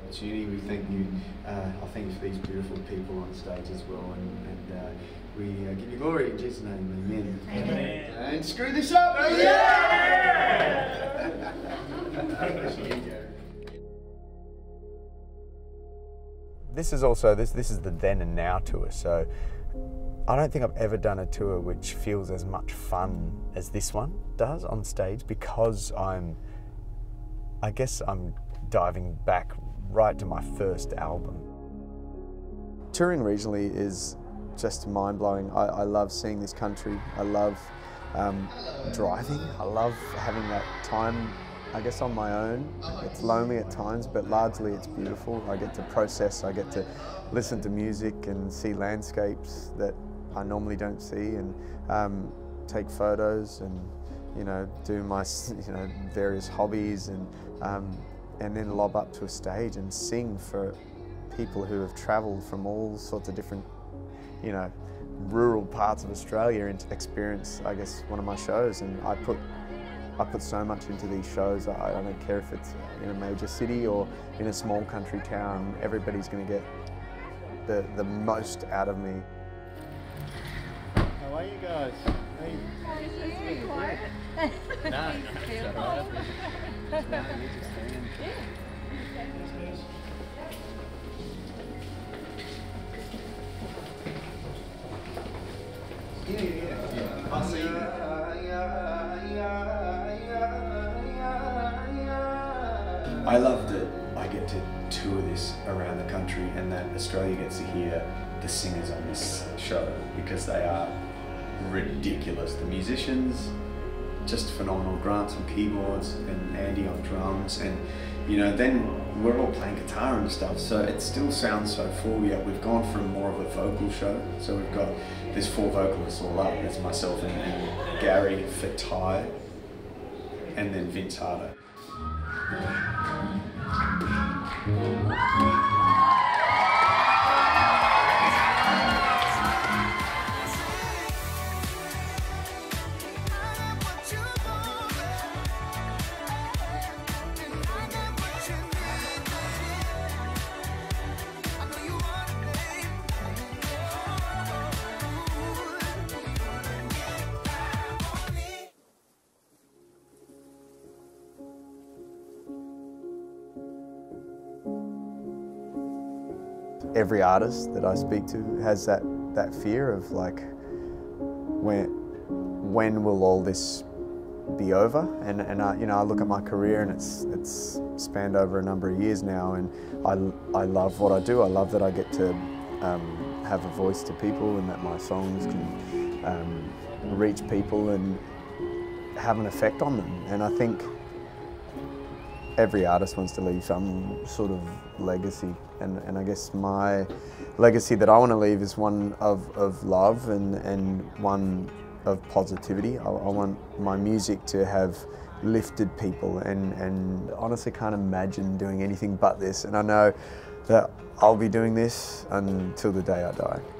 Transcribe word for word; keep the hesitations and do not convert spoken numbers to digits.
opportunity. We thank you, uh, I thank you for these beautiful people on stage as well, and, and uh, we uh, give you glory in Jesus' name, amen. Amen. And screw this up! Yeah! This is also, this, this is the then and now tour, so I don't think I've ever done a tour which feels as much fun as this one does on stage, because I'm, I guess I'm diving back right to my first album. Touring regionally is just mind-blowing. I, I love seeing this country. I love um, driving. I love having that time, I guess, on my own. It's lonely at times, but largely it's beautiful. I get to process, I get to listen to music and see landscapes that I normally don't see, and um, take photos and, you know, do my, you know, various hobbies, and um, and then lob up to a stage and sing for people who have travelled from all sorts of different, you know, rural parts of Australia and experience, I guess, one of my shows. And I put I put so much into these shows. I, I don't care if it's in a major city or in a small country town. Everybody's going to get the the most out of me. How are you guys? Hey. No, no, it's all right. No, you just stand. Yeah, yeah, yeah. I see you. I love that I get to tour this around the country, and that Australia gets to hear the singers on this show, because they are ridiculous. The musicians, just phenomenal. Grant's on keyboards and Andy on drums, and you know, then we're all playing guitar and stuff, so it still sounds so full. Yeah, we've gone from more of a vocal show, so we've got there's four vocalists all up. There's myself and, and Gary Fatai, and then Vince Harder. Every artist that I speak to has that, that fear of like, when, when will all this be over? And, and I, you know, I look at my career, and it's, it's spanned over a number of years now, and I, I love what I do. I love that I get to um, have a voice to people, and that my songs can um, reach people and have an effect on them. And I think every artist wants to leave some sort of legacy, and, and I guess my legacy that I want to leave is one of, of love and, and one of positivity. I, I want my music to have lifted people, and, and honestly can't imagine doing anything but this, and I know that I'll be doing this until the day I die.